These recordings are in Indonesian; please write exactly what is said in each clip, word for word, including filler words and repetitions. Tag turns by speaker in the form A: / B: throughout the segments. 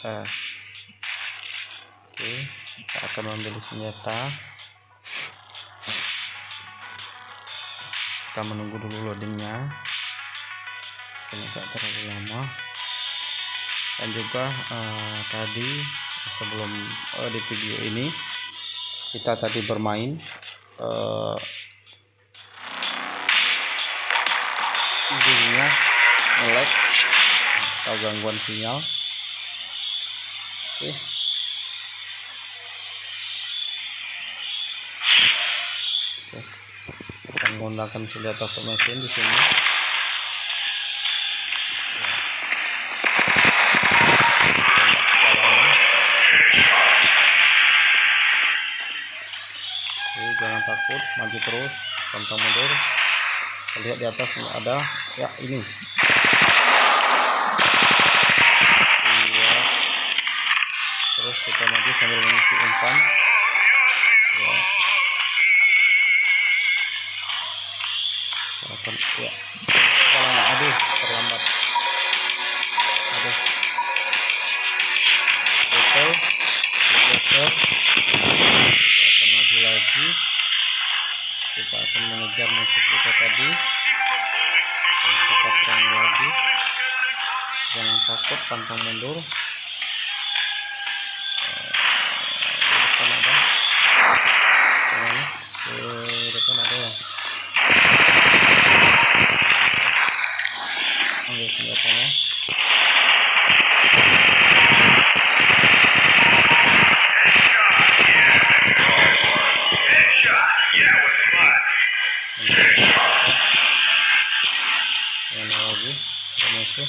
A: uh, oke, kita akan membeli senjata. Kita menunggu dulu loadingnya, mungkin agak terlalu lama. Dan juga uh, tadi sebelum uh, di video ini kita tadi bermain uh, ujungnya nge-lag atau gangguan sinyal. Oke, Oke. Akan menggunakan senjata submachine di sini. Oke, jangan takut, maju terus, pantang mundur. Lihat di atas ada ya ini. Iya. Terus kita maju sambil mengisi umpan. Ya. Akan ya. Kalau nggak aduh terlambat. Aduh. Betul. Betul. Kita akan maju lagi. Kita akan mengejar musuh kita tadi. Kita perang lagi. Jangan takut, pantang mundur. Di depan ada. Mana? Di depan ada ya. Ambil senjatanya. Mana lagi? Ada musuh.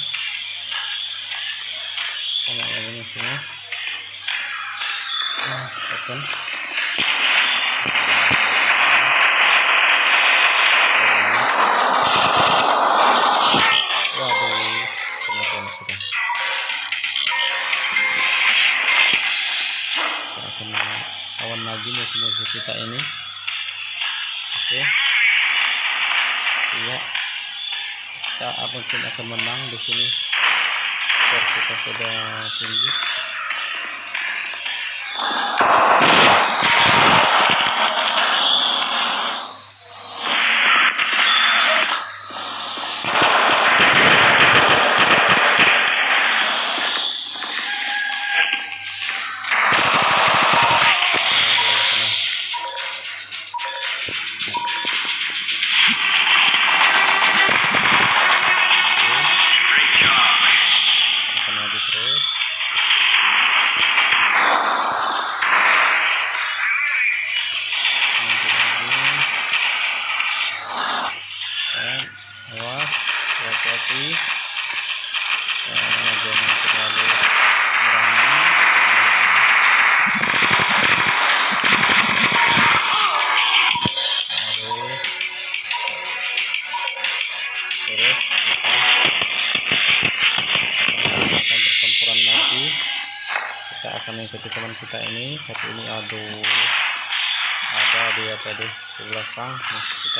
A: Mana lagi musuhnya? Nah, open. Waduh, teman-teman sudah. Kita akan lawan lagi musuh-musuh kita ini. Oke. Iya. Kita mungkin akan menang di sini. Skor kita sudah tinggi. Hati-hati, jangan terlalu berani. Aduh. Terus kita akan pertempuran lagi. Kita akan mengikuti teman kita ini. Satu ini, aduh, ada dia tadi di belakang musuh kita.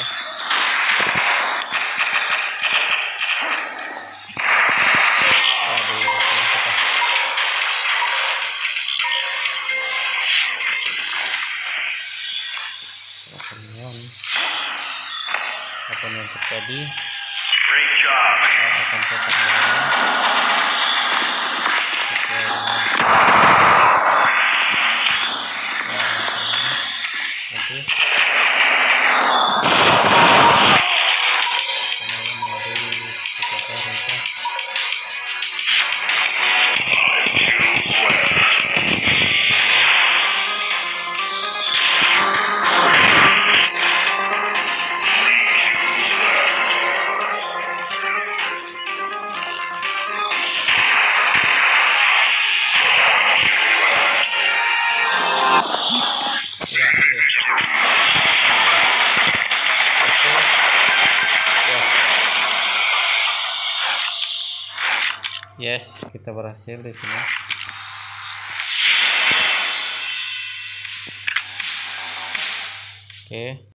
A: Apa yang terjadi? Akan tetap Yes, kita berhasil di sini. Oke.